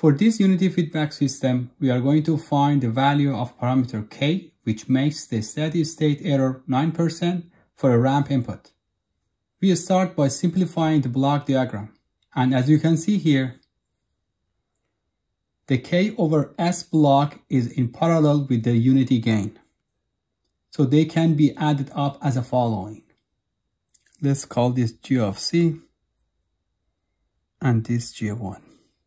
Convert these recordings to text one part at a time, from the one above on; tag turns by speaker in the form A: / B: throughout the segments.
A: For this unity feedback system, we are going to find the value of parameter k, which makes the steady state error 9% for a ramp input. We start by simplifying the block diagram. And as you can see here, the k over s block is in parallel with the unity gain. So they can be added up as the following. Let's call this g of c and this g of 1.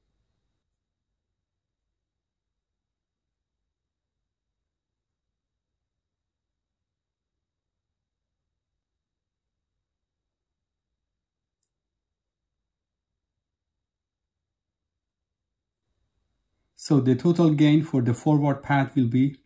A: So the total gain for the forward path will be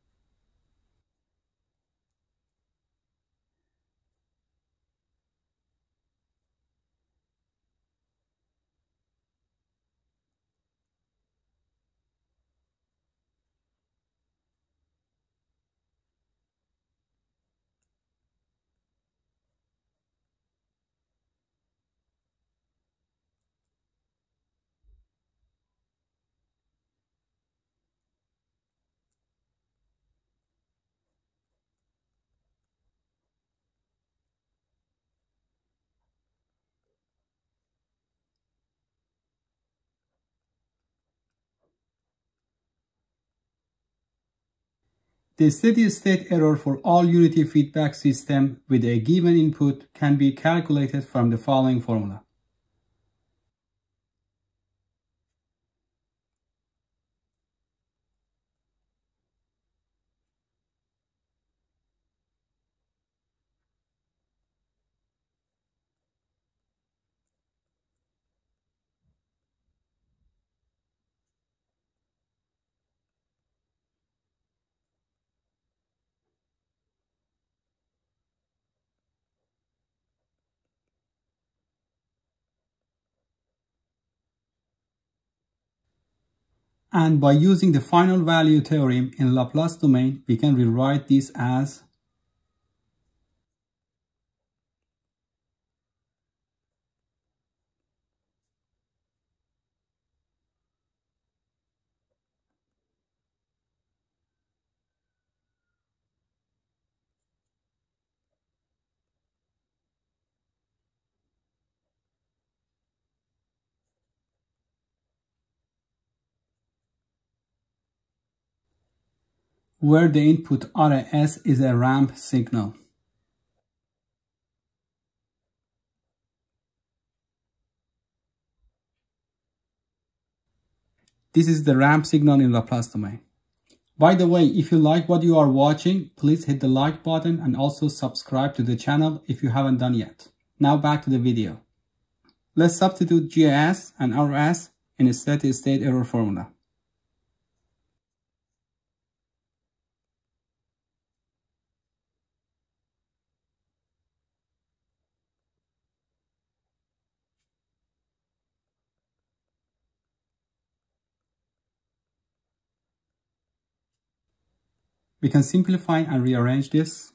A: the steady state error for all unity feedback system with a given input can be calculated from the following formula. And by using the final value theorem in Laplace domain, we can rewrite this as where the input RS is a ramp signal. This is the ramp signal in Laplace domain. By the way, if you like what you are watching, please hit the like button and also subscribe to the channel if you haven't done yet. Now back to the video. Let's substitute GS and RS in a steady state error formula. We can simplify and rearrange this.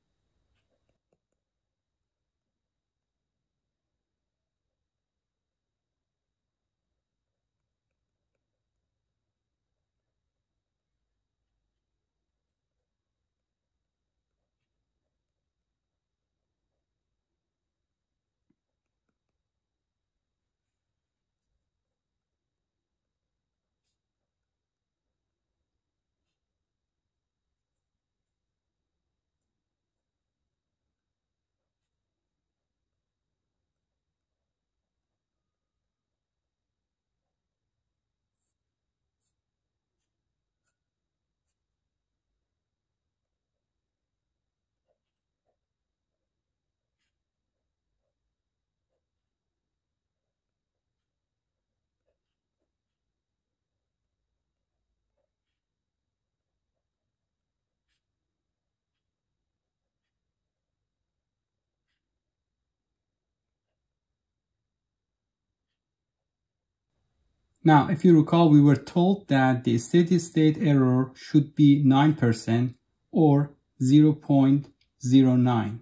A: Now, if you recall, we were told that the steady state error should be 9% or 0.09.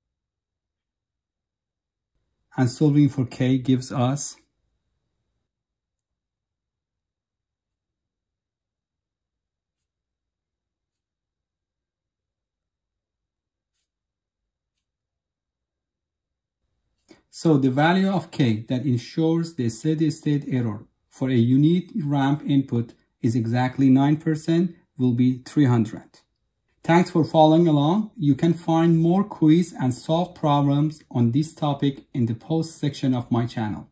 A: And solving for k gives us So the value of K that ensures the steady-state error for a unique ramp input is exactly 9%, will be 300. Thanks for following along. You can find more quiz and solve problems on this topic in the post section of my channel.